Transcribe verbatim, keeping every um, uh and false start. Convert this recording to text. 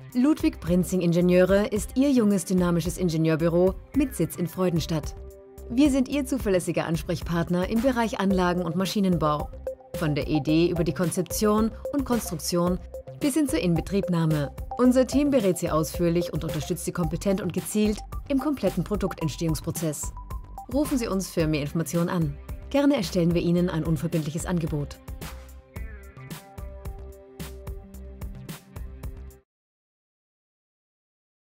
Ludwig Prinzing Ingenieure ist Ihr junges, dynamisches Ingenieurbüro mit Sitz in Freudenstadt. Wir sind Ihr zuverlässiger Ansprechpartner im Bereich Anlagen- und Maschinenbau. Von der Idee über die Konzeption und Konstruktion bis hin zur Inbetriebnahme. Unser Team berät Sie ausführlich und unterstützt Sie kompetent und gezielt im kompletten Produktentstehungsprozess. Rufen Sie uns für mehr Informationen an. Gerne erstellen wir Ihnen ein unverbindliches Angebot.